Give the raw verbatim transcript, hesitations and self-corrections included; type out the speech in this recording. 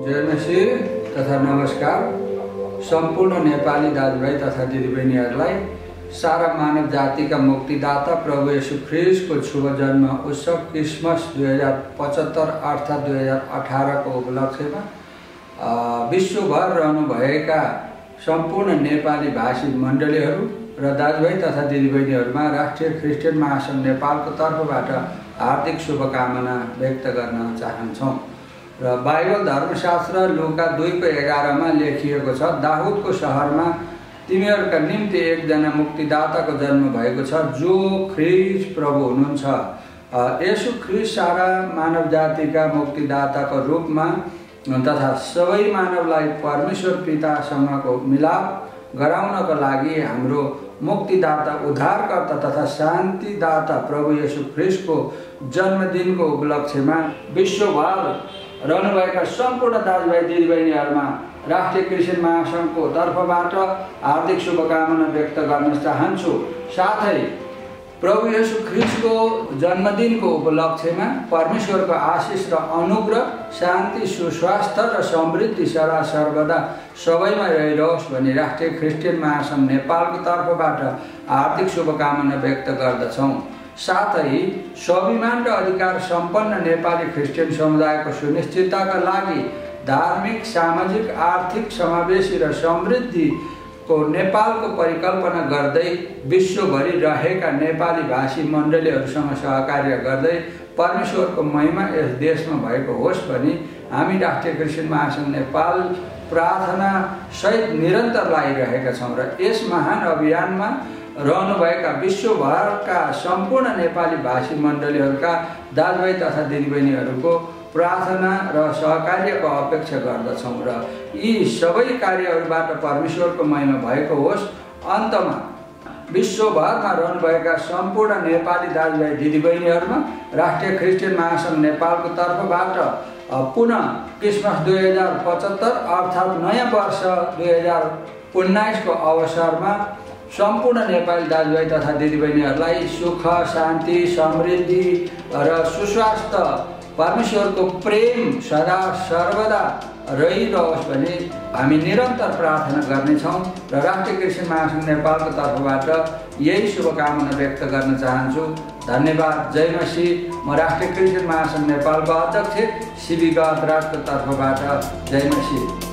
जय मसी तथा नमस्कार। सम्पूर्ण नेपाली दाजुभाइ तथा दिदीबहिनीहरूलाई सारा मानव जातिका मुक्तिदाता प्रभु येशू ख्रीष्टको शुभ जन्म उत्सव क्रिसमस दुई हजार पचहत्तर अर्थात् दुई हजार अठारह को उपलक्ष्यमा विश्वभर रहनुभएका सम्पूर्ण नेपाली भाषी मण्डलीहरू र दाजुभाइ तथा दिदीबहिनीहरूमा राष्ट्रिय क्रिस्चियन महासङ्घ नेपालको तर्फबाट हार्दिक शुभकामना व्यक्त गर्न चाहन्छौँ। र बाइबल धर्मशास्त्र लुका दुई को एघार में लेखिएको छ, दाउदको शहरमा तिमीहरूका निम्ति एकजना मुक्तिदाताको जन्म भएको छ जो ख्रीष्ट प्रभु हुनुहुन्छ। येशू ख्रीष्ट सारा मानव जातिका मुक्तिदाताको रूपमा तथा सबै मानवलाई परमेश्वर पितासँगको मिलाप गराउनको लागि हाम्रो मुक्तिदाता उद्धारकर्ता तथा शान्तिदाता प्रभु येशू ख्रीष्टको जन्मदिनको उपलक्ष्यमा विश्वभर रहनुभएका सम्पूर्ण दाजुभाइ दिदीबहिनीहरूमा राष्ट्रिय क्रिस्चियन महासङ्घको तर्फबाट हार्दिक शुभकामना व्यक्त गर्न चाहन्छु। साथै प्रभु येशू ख्रीष्टको जन्मदिनको उपलक्ष्यमा परमेश्वरको आशिष र अनुग्रह, शान्ति, सुस्वास्थ्य र समृद्धि सदा सर्वदा सबैमा रहिरहोस् भनी राष्ट्रिय क्रिस्चियन महासङ्घ नेपालको तर्फबाट हार्दिक शुभकामना व्यक्त गर्दछौँ। साथै स्वाभिमान र अधिकार सम्पन्न नेपाली क्रिस्चियन समुदायको सुनिश्चितताका लागि धार्मिक, सामाजिक, आर्थिक, समावेशी र समृद्धिको नेपालको परिकल्पना गर्दै विश्वभरि रहेका नेपाली भाषी मण्डलीहरूसँग सहकार्य गर्दै परमेश्वरको महिमा यस देशमा भएको होस् भनी हामी राष्ट्रिय क्रिस्चियन महासङ्घ नेपाल प्रार्थना सहित निरन्तर लागिरहेका छौँ। र यस महान अभियानमा रहनुभएका विश्वभरका सम्पूर्ण नेपाली भाषी मण्डलीहरूका दाजुभाइ तथा दिदीबहिनीहरूको प्रार्थना र सहकार्यको अपेक्षा गर्दछौँ र यी सबै कार्यहरूबाट परमेश्वरको महिमा भएको होस्। अन्तमा विश्वभरमा रहनुभएका सम्पूर्ण नेपाली दाजुभाइ दिदीबहिनीहरूमा राष्ट्रिय क्रिस्चियन महासङ्घ नेपालको तर्फबाट पुनः क्रिसमस दुई हजार पचहत्तर अर्थात् नयाँ वर्ष दुई हजार उन्नाइस को अवसरमा सम्पूर्ण नेपाली दाजुभाइ तथा दिदीबहिनीहरूलाई सुख, शान्ति, समृद्धि र सुस्वास्थ्य, परमेश्वरको प्रेम सदा सर्वदा रहिरहोस् भनी हामी निरन्तर प्रार्थना गर्नेछौँ र राष्ट्रिय क्रिस्चियन महासङ्घ नेपालको तर्फबाट यही शुभकामना व्यक्त गर्न चाहन्छु। धन्यवाद। जय मसी। म राष्ट्रिय क्रिस्चियन महासङ्घ नेपालको अध्यक्ष शिवी गहतराजको तर्फबाट जय मसी।